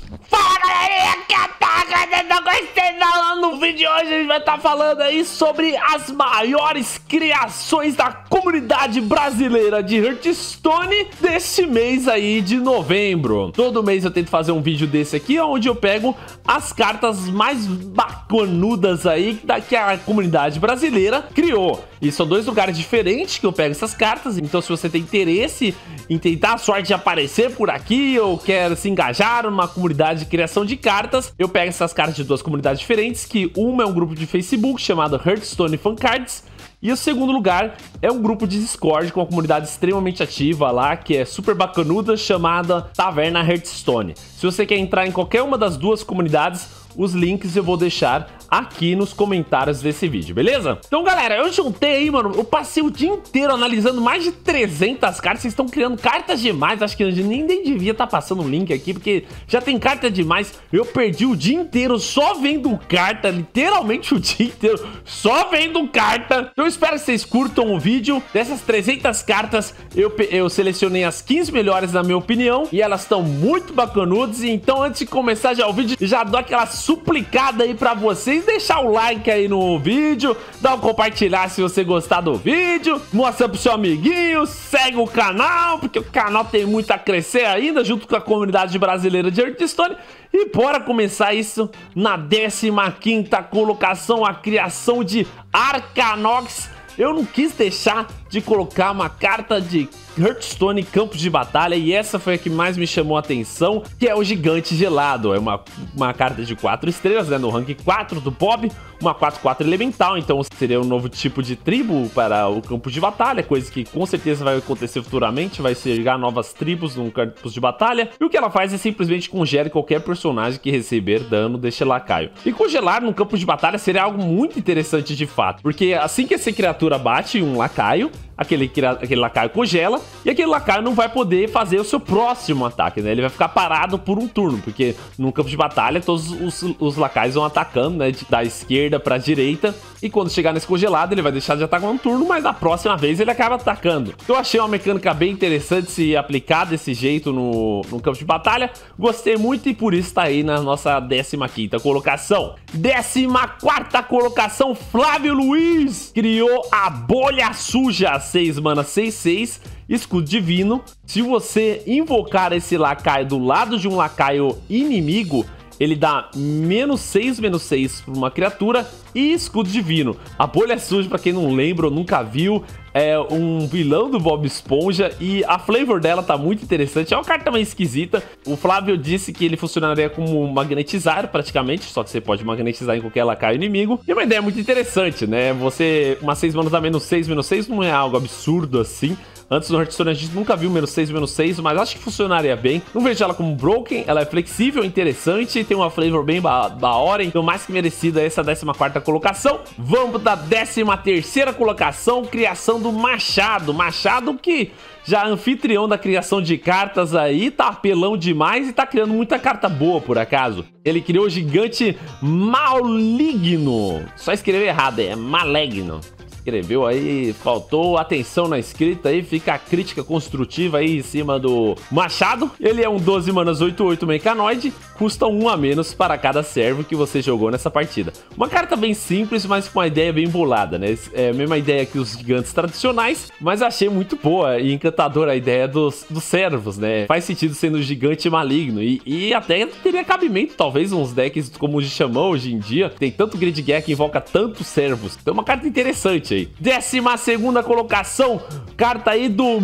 Fala galerinha, que ataca, não gostei não. No vídeo de hoje a gente vai estar falando aí sobre as maiores criações da comunidade brasileira de Hearthstone deste mês aí de novembro. Todo mês eu tento fazer um vídeo desse aqui, onde eu pego as cartas mais bacanudas aí que a comunidade brasileira criou. E são dois lugares diferentes que eu pego essas cartas, então se você tem interesse em tentar a sorte de aparecer por aqui ou quer se engajar numa comunidade de criação de cartas, eu pego essas cartas de duas comunidades diferentes, que uma é um grupo de Facebook chamado Hearthstone Fan Cards, e o segundo lugar é um grupo de Discord com uma comunidade extremamente ativa lá, que é super bacanuda, chamada Taverna Hearthstone. Se você quer entrar em qualquer uma das duas comunidades, os links eu vou deixar aqui nos comentários desse vídeo, beleza? Então, galera, eu juntei aí, mano, eu passei o dia inteiro analisando mais de 300 cartas. Vocês estão criando cartas demais, acho que eu nem devia estar passando o link aqui, porque já tem carta demais. Eu perdi o dia inteiro só vendo carta, literalmente o dia inteiro só vendo carta. Então eu espero que vocês curtam o vídeo. Dessas 300 cartas, eu selecionei as 15 melhores na minha opinião, e elas estão muito bacanudas. Então, antes de começar já o vídeo, já dou aquela suplicada aí pra vocês, deixar o like aí no vídeo, dá um compartilhar se você gostar do vídeo, mostra pro seu amiguinho, segue o canal, porque o canal tem muito a crescer ainda, junto com a comunidade brasileira de Hearthstone. E bora começar isso na 15ª colocação, a criação de Arcanox. Eu não quis deixar de colocar uma carta de Hearthstone Campos de Batalha, e essa foi a que mais me chamou a atenção, que é o Gigante Gelado. É uma carta de 4 estrelas, né, no rank 4 do Bob, uma 4/4 elemental, então seria um novo tipo de tribo para o Campos de Batalha, coisa que com certeza vai acontecer futuramente, vai chegar novas tribos no Campos de Batalha, e o que ela faz é simplesmente congela qualquer personagem que receber dano deste lacaio. E congelar no Campo de Batalha seria algo muito interessante de fato, porque assim que essa criatura bate um lacaio, aquele lacaio congela, e aquele lacaio não vai poder fazer o seu próximo ataque, né? Ele vai ficar parado por um turno, porque no campo de batalha todos os lacaios vão atacando, né? Da esquerda pra direita, e quando chegar nesse congelado ele vai deixar de atacar um turno, mas na próxima vez ele acaba atacando. Então eu achei uma mecânica bem interessante se aplicar desse jeito no campo de batalha. Gostei muito, e por isso tá aí na nossa 15ª colocação. 14ª colocação, Flávio Luiz criou a Bolha Suja, 6 mana, 6/6, escudo divino. Se você invocar esse lacaio do lado de um lacaio inimigo, ele dá -6/6 para uma criatura e escudo divino. A Bolha Suja, pra quem não lembra ou nunca viu, é um vilão do Bob Esponja, e a flavor dela tá muito interessante. É uma carta meio esquisita. O Flávio disse que ele funcionaria como magnetizar praticamente, só que você pode magnetizar em qualquer lacaio inimigo. E uma ideia muito interessante, né? Você, uma 6 manas a -6/6 não é algo absurdo assim. Antes no Hearthstone a gente nunca viu -6/6, mas acho que funcionaria bem. Não vejo ela como broken, ela é flexível, interessante, tem uma flavor bem da hora, então mais que merecida essa 14ª colocação. Vamos da 13ª colocação, criação do Machado. Machado que já é anfitrião da criação de cartas aí, tá apelão demais e tá criando muita carta boa, por acaso. Ele criou o Gigante Maligno. Só escreveu errado, é Maligno. Escreveu aí, faltou atenção na escrita aí, fica a crítica construtiva aí em cima do Machado. Ele é um 12 manas 8/8 mecanoide, custa 1 a menos para cada servo que você jogou nessa partida. Uma carta bem simples, mas com uma ideia bem bolada, né? É a mesma ideia que os gigantes tradicionais, mas achei muito boa e encantadora a ideia dos servos, né? Faz sentido sendo gigante maligno, e até teria cabimento, talvez, uns decks como o de Xamã hoje em dia. Tem tanto Grid Gear que invoca tantos servos. Então é uma carta interessante aí. 12ª colocação, carta aí do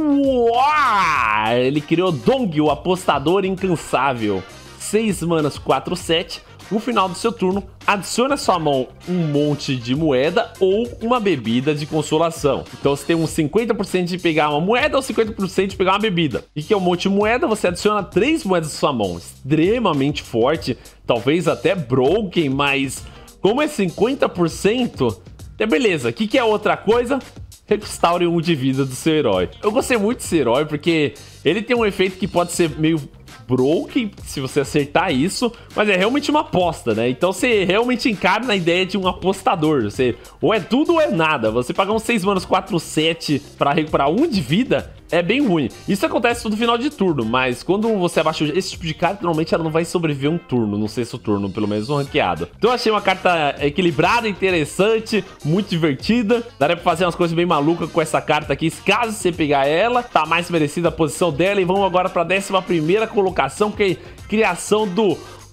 Muar. Ele criou Dong, o apostador incansável. 6 manas 4/7. No final do seu turno, adicione à sua mão um monte de moeda ou uma bebida de consolação. Então você tem um 50% de pegar uma moeda ou 50% de pegar uma bebida. E que é um monte de moeda, você adiciona 3 moedas à sua mão. Extremamente forte, talvez até broken, mas como é 50%, é beleza. O que é outra coisa? Restaure 1 de vida do seu herói. Eu gostei muito desse herói porque ele tem um efeito que pode ser meio broken se você acertar isso, mas é realmente uma aposta, né? Então você realmente encara na ideia de um apostador. Você ou é tudo ou é nada. Você pagar uns 6 manas 4/7 para recuperar 1 de vida é bem ruim. Isso acontece no final de turno, mas quando você abaixa esse tipo de carta, normalmente ela não vai sobreviver um turno, no sexto turno, pelo menos no ranqueado. Então eu achei uma carta equilibrada, interessante, muito divertida. Daria pra fazer umas coisas bem malucas com essa carta aqui, caso você pegar ela. Tá mais merecida a posição dela. E vamos agora pra 11ª colocação, que é criação do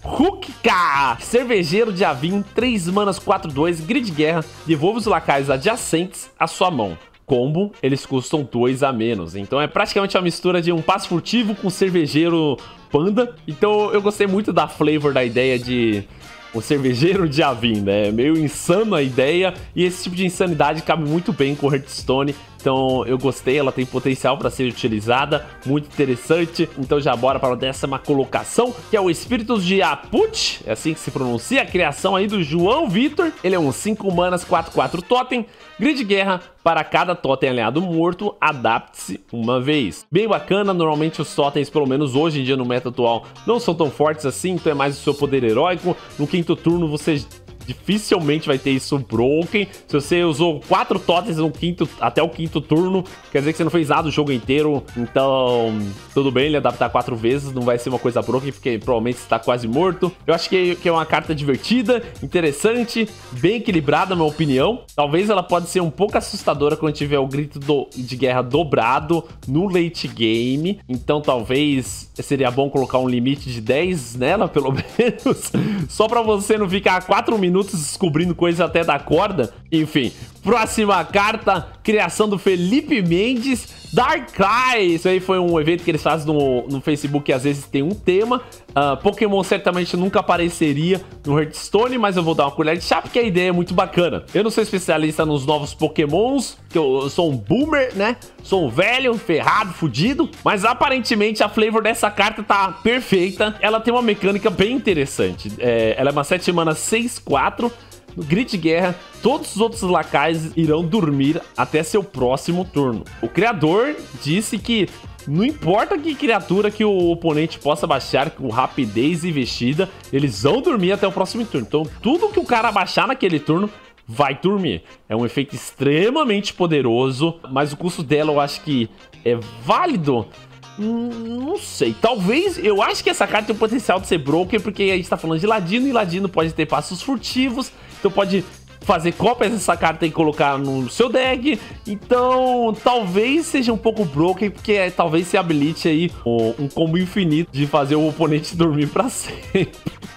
Hukka, cervejeiro de Avim, 3 manas, 4/2, grid guerra, devolve os lacaios adjacentes à sua mão. Combo, eles custam 2 a menos. Então é praticamente uma mistura de um passo furtivo com cervejeiro panda. Então eu gostei muito da flavor, da ideia de o cervejeiro de Avim, né? É meio insano a ideia. E esse tipo de insanidade cabe muito bem com Hearthstone. Então eu gostei, ela tem potencial para ser utilizada, muito interessante. Então já bora para a 10ª colocação, que é o Espíritos de Aput, é assim que se pronuncia, a criação aí do João Vitor. Ele é um 5 manas, 4/4 totem, grid guerra, para cada totem aliado morto, adapte-se uma vez. Bem bacana, normalmente os totens, pelo menos hoje em dia no meta atual, não são tão fortes assim, então é mais o seu poder heróico. No 5º turno você dificilmente vai ter isso broken. Se você usou 4 totens no até o 5º turno, quer dizer que você não fez nada o jogo inteiro. Então, tudo bem ele adaptar 4 vezes, não vai ser uma coisa broken, porque provavelmente você tá quase morto. Eu acho que é uma carta divertida, interessante, bem equilibrada, na minha opinião. Talvez ela pode ser um pouco assustadora quando tiver o grito de guerra dobrado no late game. Então, talvez seria bom colocar um limite de 10 nela, pelo menos, só pra você não ficar 4 minutos descobrindo coisas até da corda. Enfim, próxima carta, criação do Felipe Mendes, Darkrai. Isso aí foi um evento que eles fazem no Facebook, que às vezes tem um tema. Pokémon certamente nunca apareceria no Hearthstone, mas eu vou dar uma colher de chá porque a ideia é muito bacana. Eu não sou especialista nos novos Pokémons, que eu sou um boomer, né? Sou um velho, ferrado, fudido, mas aparentemente a flavor dessa carta tá perfeita. Ela tem uma mecânica bem interessante. Ela é uma 7 mana 6/4. No grid guerra, todos os outros lacaios irão dormir até seu próximo turno. O criador disse que não importa que criatura que o oponente possa baixar com rapidez e investida, eles vão dormir até o próximo turno. Então tudo que o cara baixar naquele turno vai dormir. É um efeito extremamente poderoso, mas o custo dela eu acho que é válido. Não sei, talvez, eu acho que essa carta tem o potencial de ser broken, porque a gente tá falando de Ladino, e Ladino pode ter passos furtivos, então pode fazer cópias dessa carta e colocar no seu deck. Então talvez seja um pouco broken, porque talvez se habilite aí um combo infinito de fazer o oponente dormir pra sempre.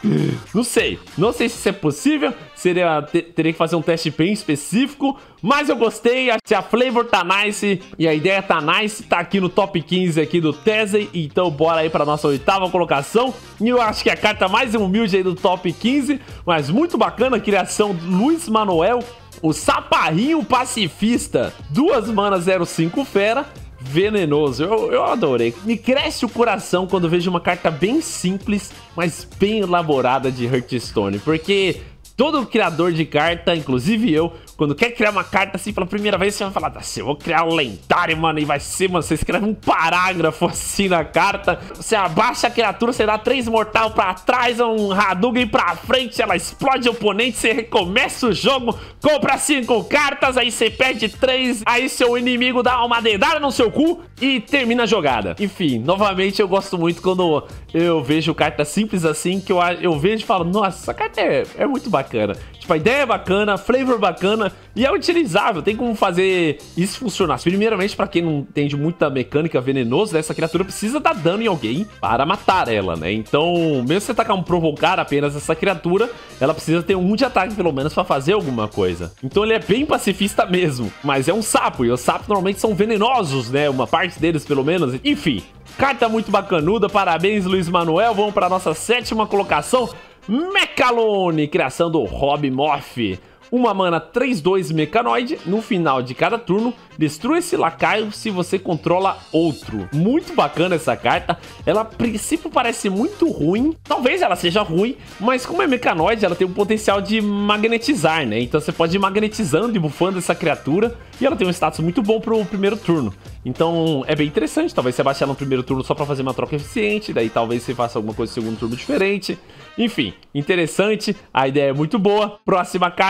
Não sei se isso é possível. Teria que fazer um teste bem específico, mas eu gostei, acho que a flavor tá nice e a ideia tá nice, tá aqui no top 15 aqui do Tese. Então bora aí pra nossa 8ª colocação, e eu acho que a carta mais humilde aí do top 15, mas muito bacana, a criação do Luiz Manuel, o Saparrinho Pacifista, 2 manas 0/5 fera, venenoso. Eu adorei. Me cresce o coração quando vejo uma carta bem simples, mas bem elaborada de Hearthstone, porque todo criador de carta, inclusive eu, quando quer criar uma carta assim pela primeira vez, você vai falar assim, eu vou criar um lendário, mano, e vai ser, mano, você escreve um parágrafo assim na carta, você abaixa a criatura, você dá 3 mortal pra trás, um Hadouken pra frente, ela explode o oponente, você recomeça o jogo, compra 5 cartas, aí você perde 3, aí seu inimigo dá uma dedada no seu cu e termina a jogada. Enfim, novamente eu gosto muito quando eu vejo carta simples assim, que eu vejo e falo, nossa, essa carta é muito bacana. Tipo, a ideia é bacana, a flavor bacana e é utilizável, tem como fazer isso funcionar. Primeiramente, pra quem não entende muito da mecânica venenosa, essa criatura precisa dar dano em alguém para matar ela, né? Então, mesmo se você tacar um provocar apenas essa criatura, ela precisa ter 1 de ataque pelo menos pra fazer alguma coisa. Então ele é bem pacifista mesmo, mas é um sapo, e os sapos normalmente são venenosos, né? Uma parte deles pelo menos, enfim. Carta muito bacanuda, parabéns Luiz Manuel. Vamos para a nossa 7ª colocação, Mechalone, criação do Rob Moff. 1 mana 3/2 Mecanoide, no final de cada turno, destrua esse lacaio se você controla outro. Muito bacana essa carta, ela a princípio parece muito ruim, talvez ela seja ruim, mas como é Mecanoide, ela tem o potencial de magnetizar, né? Então você pode ir magnetizando e buffando essa criatura, e ela tem um status muito bom pro primeiro turno. Então é bem interessante, talvez você baixe ela no primeiro turno só pra fazer uma troca eficiente, daí talvez você faça alguma coisa no segundo turno diferente. Enfim, interessante, a ideia é muito boa. Próxima carta,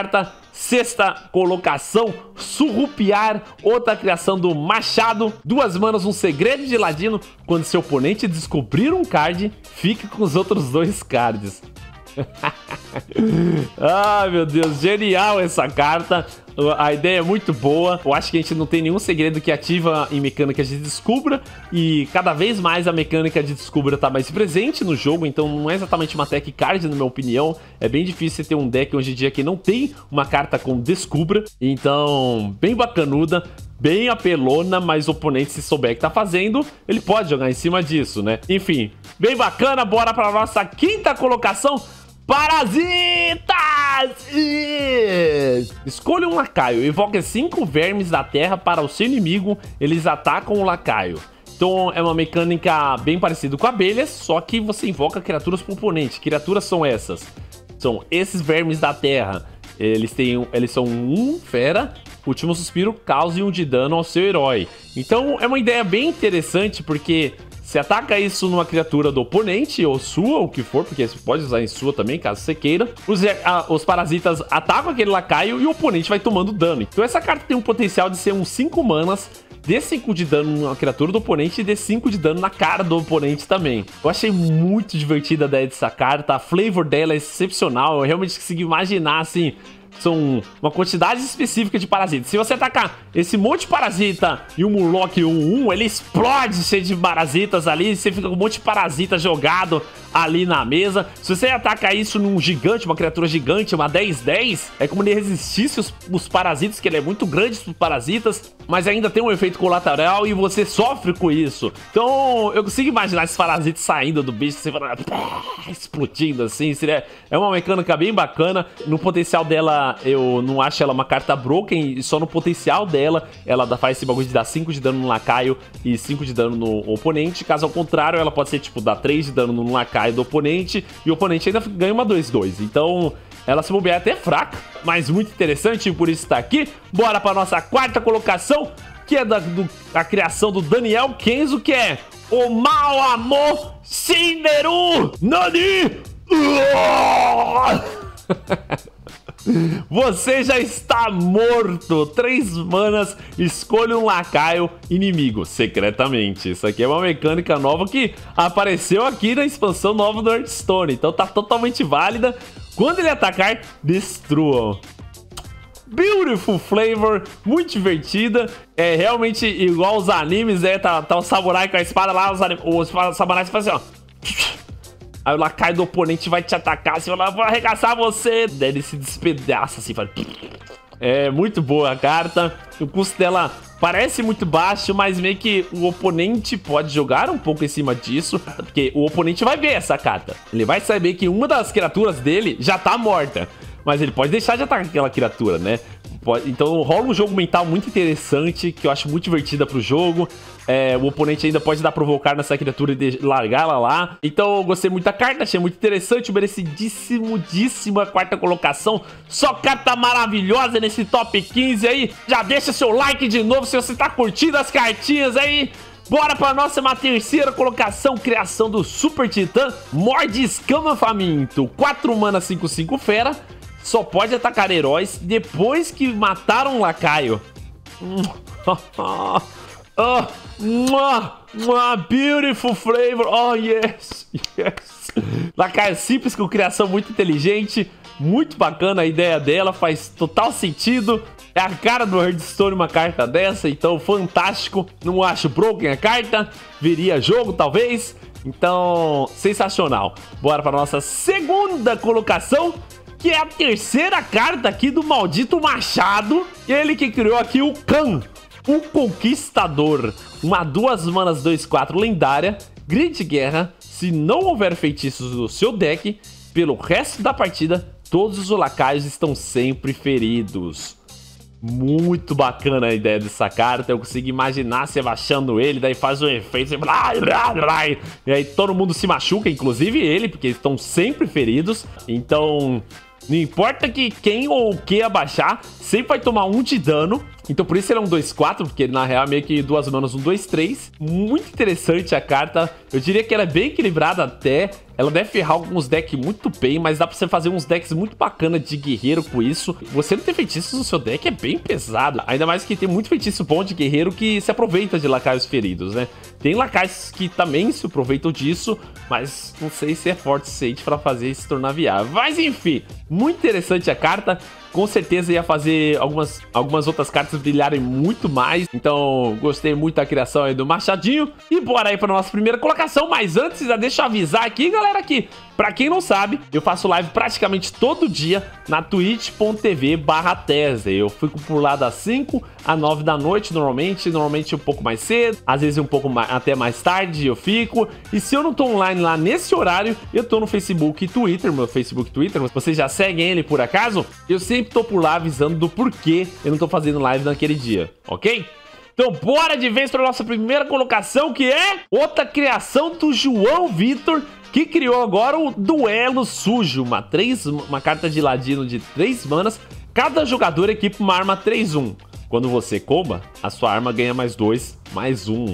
sexta colocação, Surrupiar, outra criação do Machado. 2 manas, um segredo de ladino. Quando seu oponente descobrir um card, fique com os outros 2 cards. Ai, meu Deus, genial essa carta. A ideia é muito boa. Eu acho que a gente não tem nenhum segredo que ativa em mecânica de Descubra. E cada vez mais a mecânica de Descubra tá mais presente no jogo. Então não é exatamente uma tech card, na minha opinião. É bem difícil ter um deck hoje em dia que não tem uma carta com Descubra. Então, bem bacanuda, bem apelona, mas o oponente, se souber que tá fazendo, ele pode jogar em cima disso, né? Enfim, bem bacana. Bora pra nossa quinta colocação. Parasitas! Escolha um lacaio, evoque 5 vermes da terra para o seu inimigo, eles atacam o lacaio. Então é uma mecânica bem parecida com abelhas, só que você invoca criaturas pro oponente. Que criaturas são essas? São esses vermes da terra. Eles são 1 fera, último suspiro, cause 1 de dano ao seu herói. Então é uma ideia bem interessante, porque você ataca isso numa criatura do oponente, ou sua, ou o que for, porque você pode usar em sua também, caso você queira. Os parasitas atacam aquele lacaio e o oponente vai tomando dano. Então essa carta tem um potencial de ser uns 5 manas, dê 5 de dano na criatura do oponente e dê 5 de dano na cara do oponente também. Eu achei muito divertida a ideia dessa carta, a flavor dela é excepcional, eu realmente consegui imaginar, assim, são uma quantidade específica de parasitas. Se você atacar esse monte de parasita e um Murloc 1/1, ele explode cheio de parasitas ali. Você fica com um monte de parasita jogado ali na mesa. Se você atacar isso num gigante, uma criatura gigante, uma 10/10, é como ele resistisse os parasitas, que ele é muito grande os parasitas, mas ainda tem um efeito colateral e você sofre com isso. Então eu consigo imaginar esses parasitas saindo do bicho, você vai explodindo assim. É uma mecânica bem bacana. No potencial dela, eu não acho ela uma carta broken, e só no potencial dela, ela faz esse bagulho de dar 5 de dano no lacaio e 5 de dano no oponente. Caso ao contrário, ela pode ser tipo, dar 3 de dano no lacaio do oponente, e o oponente ainda ganha uma 2/2. Então, ela se bobear até fraca, mas muito interessante, e por isso tá aqui. Bora pra nossa quarta colocação, que é da criação do Daniel Kenzo, que é o Mau Amor Shinderu Nani! Você já está morto. 3 manas, escolha um lacaio inimigo secretamente. Isso aqui é uma mecânica nova que apareceu aqui na expansão nova do Hearthstone. Então tá totalmente válida. Quando ele atacar, destruam. Beautiful flavor, muito divertida. É realmente igual os animes, né? Tá o samurai com a espada lá, os samurais fazem assim, ó. Aí o lacaio do oponente vai te atacar, você vai lá, vou arregaçar você. Daí ele se despedaça assim, fala. É muito boa a carta. O custo dela parece muito baixo, mas meio que o oponente pode jogar um pouco em cima disso, porque o oponente vai ver essa carta. Ele vai saber que uma das criaturas dele já tá morta, mas ele pode deixar de atacar aquela criatura, né? Então rola um jogo mental muito interessante, que eu acho muito divertida pro jogo. O oponente ainda pode dar provocar nessa criatura e largar ela lá. Então eu gostei muito da carta, achei muito interessante, merecidíssima quarta colocação. Só carta maravilhosa nesse top 15 aí. Já deixa seu like de novo se você tá curtindo as cartinhas aí. Bora pra nossa terceira colocação, criação do Super Titã, Morde Escama Faminto. 4 mana, 5/5 fera. Só pode atacar heróis depois que mataram um lacaio. Beautiful flavor. Oh, yes, yes. Lacaio simples com criação muito inteligente. Muito bacana a ideia dela, faz total sentido. É a cara do Hearthstone uma carta dessa, então fantástico. Não acho broken a carta, viria jogo talvez. Então, sensacional. Bora para nossa segunda colocação, que é a terceira carta aqui do maldito Machado. Ele que criou aqui o Khan, o Conquistador. Uma 2 manas 2/4 lendária, Grande Guerra. Se não houver feitiços no seu deck, pelo resto da partida, todos os lacaios estão sempre feridos. Muito bacana a ideia dessa carta. Eu consigo imaginar você abaixando ele, daí faz um efeito e aí todo mundo se machuca, inclusive ele, porque eles estão sempre feridos. Então não importa que quem ou o que abaixar, sempre vai tomar 1 de dano. Então por isso ele é um 2-4, porque na real é meio que 2 manas, um 2-3. Muito interessante a carta. Eu diria que ela é bem equilibrada até. Ela deve ferrar alguns decks muito bem, mas dá pra você fazer uns decks muito bacanas de guerreiro com isso. Você não ter feitiços no seu deck é bem pesado. Ainda mais que tem muito feitiço bom de guerreiro que se aproveita de lacaios feridos, né? Tem lacaios que também se aproveitam disso, mas não sei se é forte o suficiente pra fazer isso se tornar viável. Mas enfim, muito interessante a carta. Com certeza ia fazer algumas outras cartas brilharem muito mais. Então, gostei muito da criação aí do Machadinho. E bora aí para nossa primeira colocação. Mas antes, já deixa eu avisar aqui, galera, que pra quem não sabe, eu faço live praticamente todo dia na twitch.tv/Tesla. Eu fico por lá das 5 a 9 da noite, normalmente um pouco mais cedo, às vezes um pouco mais, até mais tarde eu fico. E se eu não tô online lá nesse horário, eu tô no Facebook e Twitter, meu Facebook e Twitter, vocês já seguem ele por acaso? Eu sempre tô por lá avisando do porquê eu não tô fazendo live naquele dia, ok? Então bora de vez para nossa primeira colocação, que é outra criação do João Vitor, que criou agora o Duelo Sujo, uma carta de ladino de 3 manas. Cada jogador equipa uma arma 3/1. Quando você comba, a sua arma ganha mais 2, mais 1.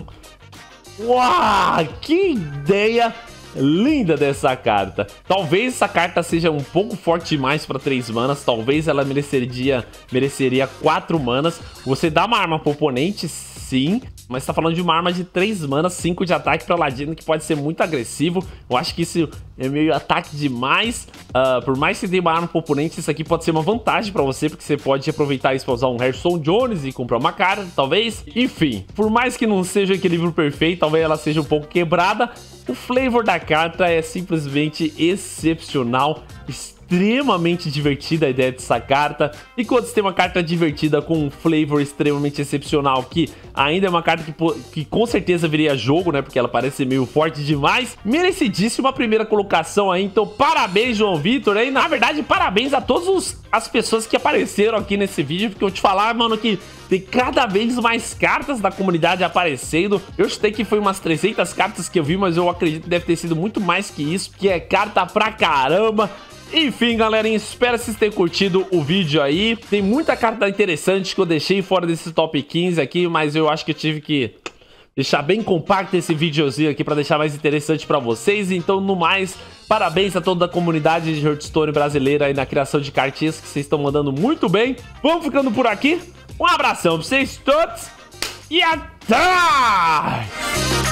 Uau, que ideia linda dessa carta. Talvez essa carta seja um pouco forte demais para 3 manas. Talvez ela mereceria 4 manas. Você dá uma arma pro oponente, sim, mas tá falando de uma arma de 3 manas, 5 de ataque pra ladino, que pode ser muito agressivo. Eu acho que isso é meio ataque demais. Por mais que você dê uma arma pro oponente, isso aqui pode ser uma vantagem pra você, porque você pode aproveitar isso pra usar um Harrison Jones e comprar uma carta, talvez. Enfim, por mais que não seja o equilíbrio perfeito, talvez ela seja um pouco quebrada, o flavor da carta é simplesmente excepcional, extremamente divertida a ideia dessa carta. E quando você tem uma carta divertida com um flavor extremamente excepcional, que ainda é uma carta que com certeza viria jogo, né? Porque ela parece meio forte demais. Merecidíssima primeira colocação aí. Então parabéns, João Vitor. E na verdade, parabéns a todas as pessoas que apareceram aqui nesse vídeo. Porque eu te falar, mano, que tem cada vez mais cartas da comunidade aparecendo. Eu chutei que foi umas 300 cartas que eu vi, mas eu acredito que deve ter sido muito mais que isso, que é carta pra caramba. Enfim, galerinha, espero que vocês tenham curtido o vídeo aí. Tem muita carta interessante que eu deixei fora desse top 15 aqui, mas eu acho que eu tive que deixar bem compacto esse videozinho aqui pra deixar mais interessante pra vocês. Então, no mais, parabéns a toda a comunidade de Hearthstone brasileira aí na criação de cartinhas, que vocês estão mandando muito bem. Vamos ficando por aqui. Um abração pra vocês todos e até!